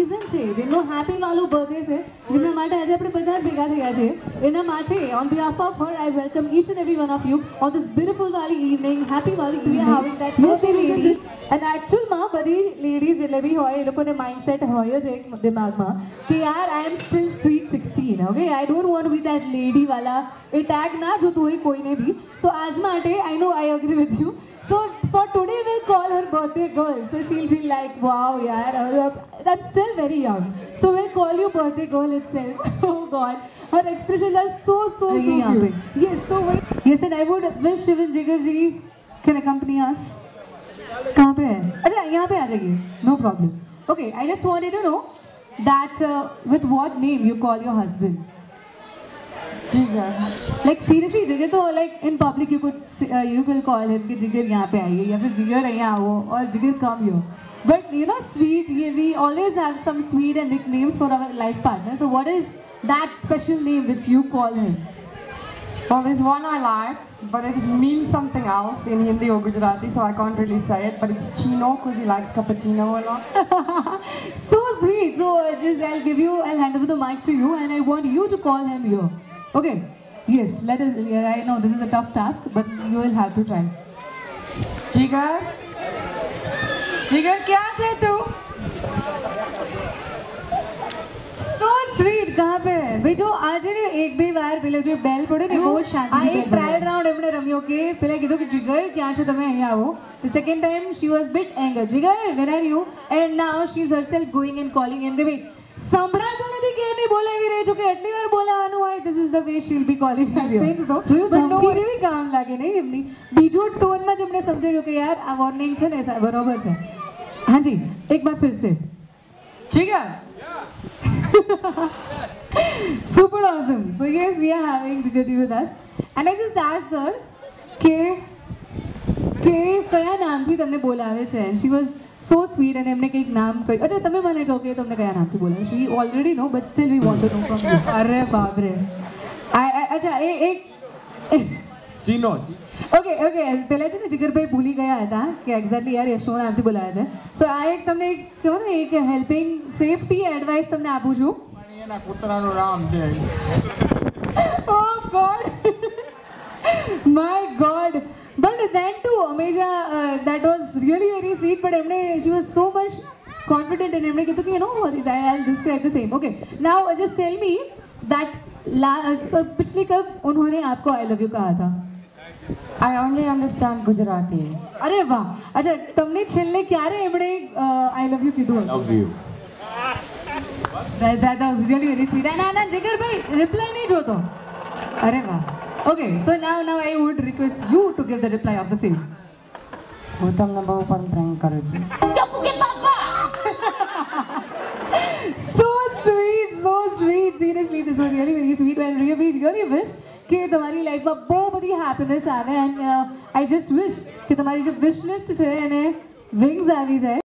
Reason છે જેમનો happy વાળો બર્થડે છે જેમના માટે આજે આપણે બધા જ ભેગા થયા છે એના માટે on behalf of her I welcome each and every one of you on this beautiful Wali evening. Happy Wali evening. We are having that birthday lady. And actual માં બધી લેડીઝ એટલે બી હોય એ લોકોને માઇન્ડસેટ હોય જ એક દિમાગમાં કે યાર I am still sweet 16. Okay, I don't want to be that lady વાલા એ ટેગ ના જોતું હોય કોઈને બી. So આજ માટે I know I agree with you. So for today we'll call her birthday girl. So she'll be like, wow, yaar, I'm still very young. So we'll call you birthday girl itself. Oh God, her expressions are so cute. Yes, so yes, and I would wish Shivan Jigar ji can accompany us. कहाँ पे है? अच्छा यहाँ पे आ जाइए. No problem. Okay, I just wanted to know that with what name you call your husband? Jigar. Like seriously, Jigar तो like in public you will call him कि Jigar यहाँ पे आइए या फिर Jigar यहाँ आओ और Jigar come here. But you know, sweet, we always have some sweet and nicknames for our life partner. So what is that special name which you call him? Well, there's one I like, but it means something else in Hindi or Gujarati, so I can't really say it. But it's Chino because he likes cappuccino a lot. So sweet. So I'll hand over the mic to you, and I want you to call him here. Okay. Yes. Let us. Yeah, I know this is a tough task, but you will have to try. Jigar, Jigar, क्या है तू? So sweet. कहाँ पे है? भाई जो आज ने एक भी बार पहले जो बेल पड़े ने बहुत शांति से एक ट्रायल राउंड हमने रमियो के पहले किधर कि जिगर क्या है तुम्हें यहाँ वो the second time she was bit angered. Jigar, where are you? And now she's herself going and calling him. भाई संभला तो नहीं कि नहीं बोले भी रहे जो कि अटली बार बोला आनु है. This is the way she'll be calling him. I think so. जो धमकी ने भी काम लागे नहीं अपनी बीजो टोन में जब ने समझे जो कि यार वार्निंग है ना ऐसा बराबर है. हाँ जी एक बार फिर से. Jigar. Super awesome. So yes, we are having Jigar ji with us, and I just asked her કે કયા નામથી તમને બોલાવે છે, and she was so sweet and એમને કંઈક નામ કહ્યું. અચ્છા તમે મને કહો કે તમને કયા નામથી બોલાવે છે. We already know, but still we want to know from you. અરે બાપ રે. અચ્છા એક ચીનો. ઓકે પહેલા છે ને જીગરભાઈ ભૂલી ગયા હતા કે એક્ઝેક્ટલી યાર યશો નામથી બોલાવે છે. સો આ એક તમને એક કહો ને એક હેલ્પિંગ સેફટી એડવાઇસ તમને આપું છું. એના કૂતરાનું નામ છે. Oh God. My God. But then too, Ameja, that was really very sweet. But she was so much confident and everything. So, you know what is I'll describe the same. Okay. Now just tell me that पिछली कब उन्होंने आपको I love you कहा था? I only understand Gujarati. अरे वाह. अच्छा तुमने छेल्ले क्यारे एमड़े I love you कीधुं? Love you. That was really very sweet. And Jigar bhai reply नहीं जोतो. अरे वाह. Okay, so now I would request you to give the reply of the same. હું તમને બહુ પણ પ્રેમ કરું છું. So sweet. Seriously, this was really very sweet. And really wish कि तुम्हारी लाइफ में बहुत बड़ी हैप्पीनेस आवे. And I just wish कि तुम्हारी जो विश लिस्ट है ने विंग्स आवी जाए.